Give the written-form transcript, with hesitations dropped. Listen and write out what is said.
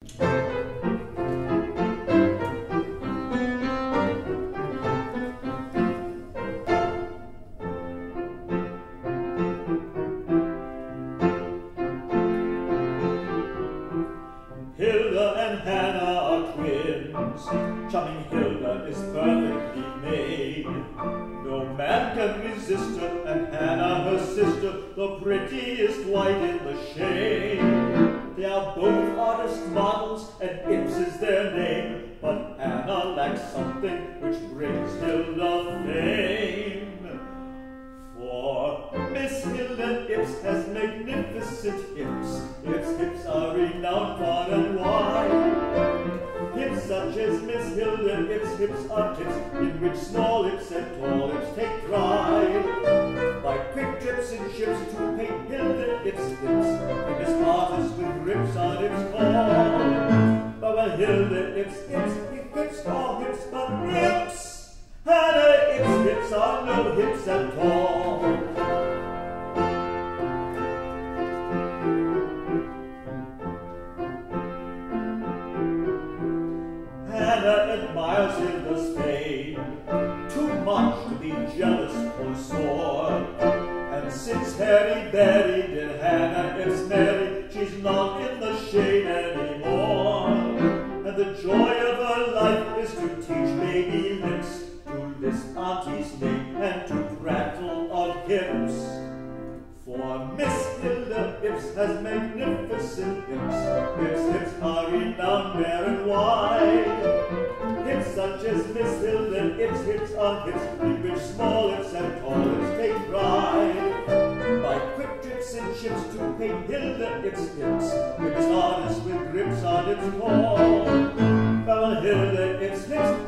Hilda and Hannah are twins. Charming Hilda is perfectly made. No man can resist her, and Hannah, her sister, the prettiest white in the shade. They are both artist models, and Hicks is their name, but Hannah lacks something which brings Hilda fame. For Miss Hilda Hicks has magnificent hips. Its hips are renowned far and wide. Hips such as Miss Hilda Hicks' hips are tips in which small hips and tall hips take pride. By quick trips and ships to paint Hilda Hicks' hips, famous artists with rips on hips call. But when Hilda Hicks hips, hips are hips but rips. Hannah Hicks' hips are no hips at all. Hannah admires Hilda's fame too much to be jealous or sore. And since Harry buried in Hannah Hicks married, she's not in the shade anymore. And the joy of her life is to teach baby lips to lisp Auntie's name and to prattle of hips. For Miss Hilda Hicks has magnificent hips. Its hips are renowned fair and wide. Hips such as Miss Hilda Hicks' hips are hips in which small hips and tall hips take pride. By quick trips and ships to paint Hilda Hicks' hips, famous artists with grips on its call. But Hilda Hicks' hips